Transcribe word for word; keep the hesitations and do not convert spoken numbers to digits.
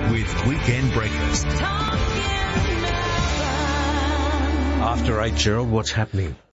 with Weekend Breakfast. After eight, Gerald, what's happening?